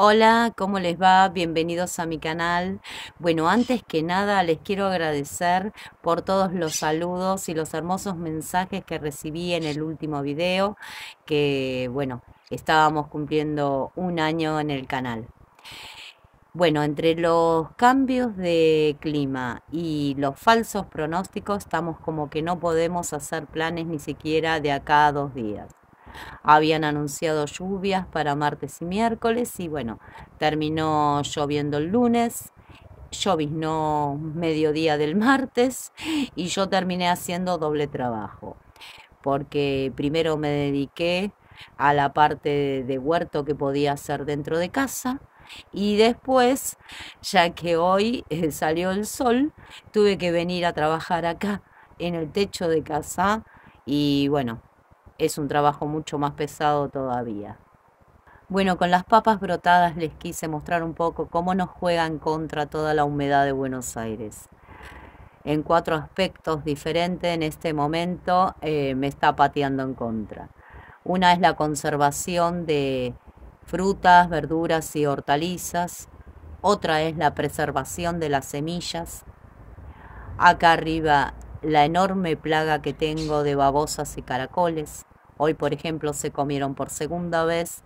Hola, ¿cómo les va? Bienvenidos a mi canal. Bueno, antes que nada les quiero agradecer por todos los saludos y los hermosos mensajes que recibí en el último video, que bueno, estábamos cumpliendo un año en el canal. Bueno, entre los cambios de clima y los falsos pronósticos, estamos como que no podemos hacer planes ni siquiera de acá a 2 días. Habían anunciado lluvias para martes y miércoles y bueno, terminó lloviendo el lunes, lloviznó mediodía del martes y yo terminé haciendo doble trabajo, porque primero me dediqué a la parte de huerto que podía hacer dentro de casa y después, ya que hoy salió el sol, tuve que venir a trabajar acá en el techo de casa y bueno, es un trabajo mucho más pesado todavía. Bueno, con las papas brotadas les quise mostrar un poco cómo nos juega en contra toda la humedad de Buenos Aires. En 4 aspectos diferentes en este momento me está pateando en contra. Una es la conservación de frutas, verduras y hortalizas. Otra es la preservación de las semillas. Acá arriba la enorme plaga que tengo de babosas y caracoles. Hoy, por ejemplo, se comieron por segunda vez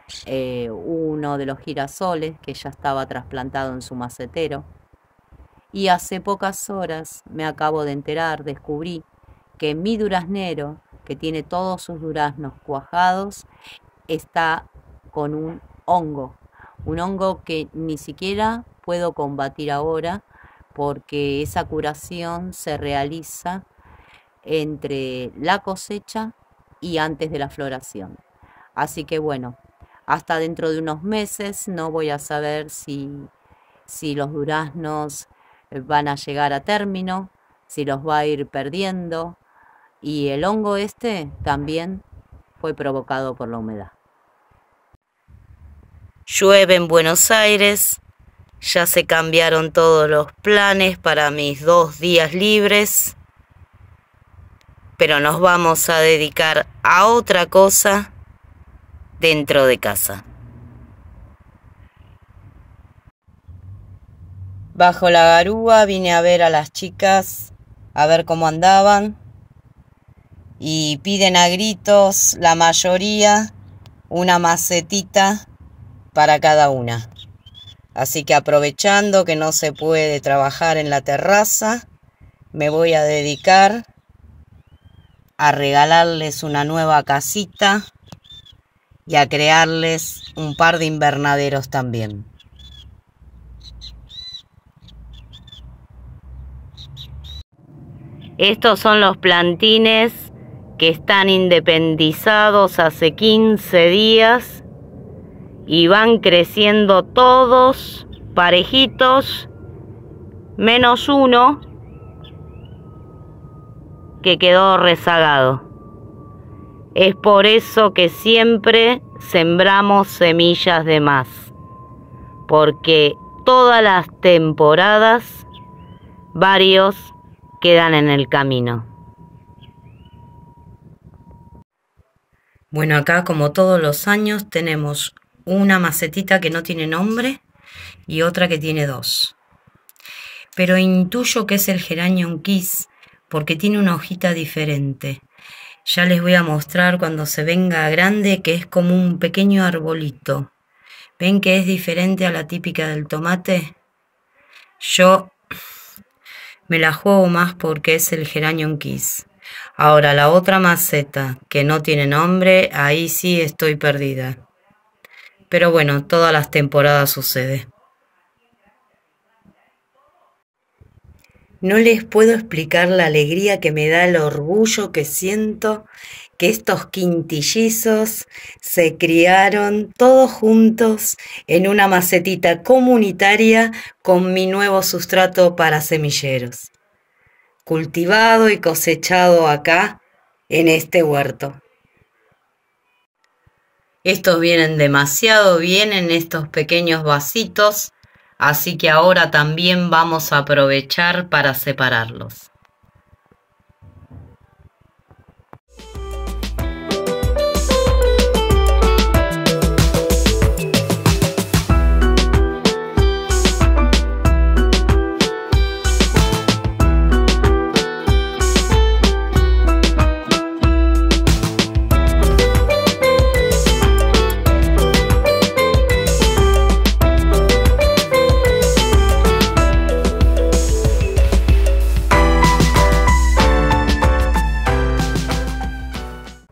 uno de los girasoles que ya estaba trasplantado en su macetero. Y hace pocas horas me acabo de enterar, descubrí que mi duraznero, que tiene todos sus duraznos cuajados, está con un hongo que ni siquiera puedo combatir ahora, porque esa curación se realiza entre la cosecha y antes de la floración. Así que bueno, hasta dentro de unos meses no voy a saber si los duraznos van a llegar a término, si los va a ir perdiendo, y el hongo este también fue provocado por la humedad. Llueve en Buenos Aires. Ya se cambiaron todos los planes para mis 2 días libres, pero nos vamos a dedicar a otra cosa dentro de casa. Bajo la garúa vine a ver a las chicas, a ver cómo andaban, y piden a gritos, la mayoría, una macetita para cada una. Así que aprovechando que no se puede trabajar en la terraza, me voy a dedicar a regalarles una nueva casita y a crearles un par de invernaderos también. Estos son los plantines que están independizados hace 15 días. Y van creciendo todos parejitos, menos uno que quedó rezagado. Es por eso que siempre sembramos semillas de más, porque todas las temporadas varios quedan en el camino. Bueno, acá como todos los años tenemos una macetita que no tiene nombre y otra que tiene 2. Pero intuyo que es el Geranium Kiss porque tiene una hojita diferente. Ya les voy a mostrar cuando se venga grande que es como un pequeño arbolito. ¿Ven que es diferente a la típica del tomate? Yo me la juego más porque es el Geranium Kiss. Ahora la otra maceta que no tiene nombre, ahí sí estoy perdida. Pero bueno, todas las temporadas sucede. No les puedo explicar la alegría que me da, el orgullo que siento que estos quintillizos se criaron todos juntos en una macetita comunitaria con mi nuevo sustrato para semilleros, cultivado y cosechado acá en este huerto. Estos vienen demasiado bien en estos pequeños vasitos, así que ahora también vamos a aprovechar para separarlos.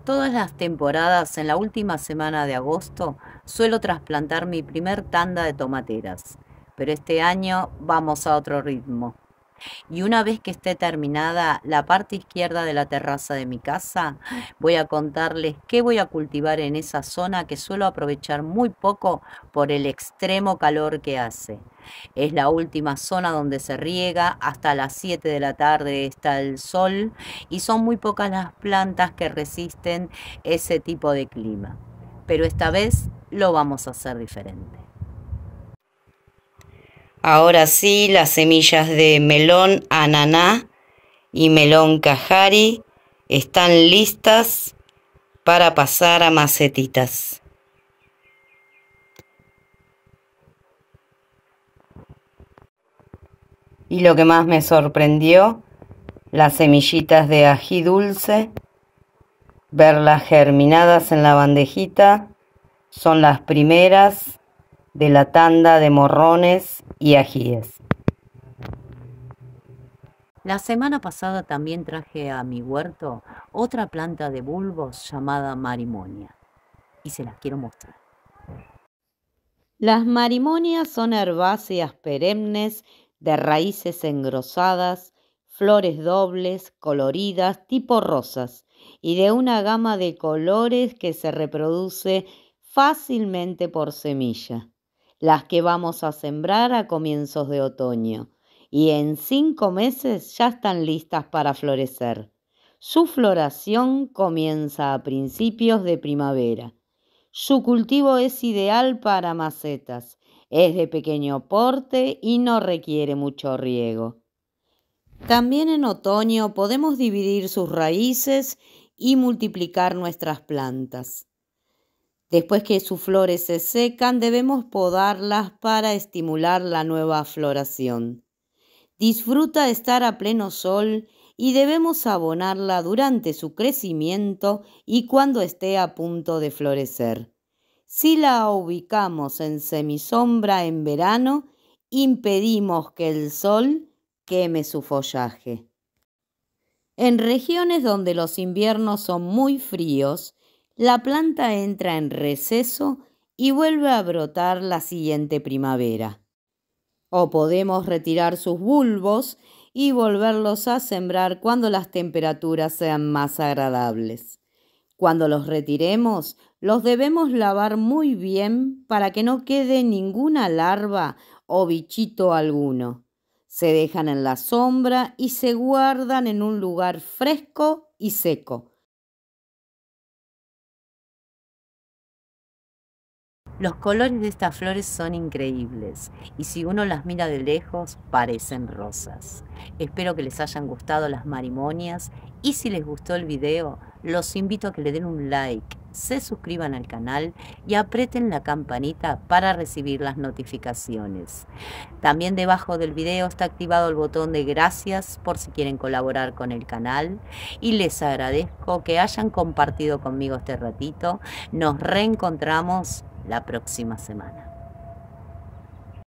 todas las temporadas, en la última semana de agosto, suelo trasplantar mi primer tanda de tomateras, pero este año vamos a otro ritmo. Y una vez que esté terminada la parte izquierda de la terraza de mi casa, voy a contarles qué voy a cultivar en esa zona que suelo aprovechar muy poco por el extremo calor que hace. Es la última zona donde se riega, hasta las 7 de la tarde está el sol y son muy pocas las plantas que resisten ese tipo de clima. Pero esta vez lo vamos a hacer diferente. Ahora sí, las semillas de melón ananá y melón cajari están listas para pasar a macetitas. Y lo que más me sorprendió, las semillitas de ají dulce, verlas germinadas en la bandejita, son las primeras de la tanda de morrones y ajíes. La semana pasada también traje a mi huerto otra planta de bulbos llamada marimonia y se las quiero mostrar. Las marimonias son herbáceas perennes de raíces engrosadas, flores dobles, coloridas, tipo rosas, y de una gama de colores que se reproduce fácilmente por semilla, las que vamos a sembrar a comienzos de otoño, y en 5 meses ya están listas para florecer. Su floración comienza a principios de primavera. Su cultivo es ideal para macetas, es de pequeño porte y no requiere mucho riego. También en otoño podemos dividir sus raíces y multiplicar nuestras plantas. Después que sus flores se secan, debemos podarlas para estimular la nueva floración. Disfruta estar a pleno sol y debemos abonarla durante su crecimiento y cuando esté a punto de florecer. Si la ubicamos en semisombra en verano, impedimos que el sol queme su follaje. En regiones donde los inviernos son muy fríos, la planta entra en receso y vuelve a brotar la siguiente primavera. O podemos retirar sus bulbos y volverlos a sembrar cuando las temperaturas sean más agradables. Cuando los retiremos, los debemos lavar muy bien para que no quede ninguna larva o bichito alguno. Se dejan en la sombra y se guardan en un lugar fresco y seco. Los colores de estas flores son increíbles y si uno las mira de lejos parecen rosas. Espero que les hayan gustado las marimonias y si les gustó el video los invito a que le den un like, se suscriban al canal y aprieten la campanita para recibir las notificaciones. También debajo del video está activado el botón de gracias por si quieren colaborar con el canal y les agradezco que hayan compartido conmigo este ratito. Nos reencontramos la próxima semana.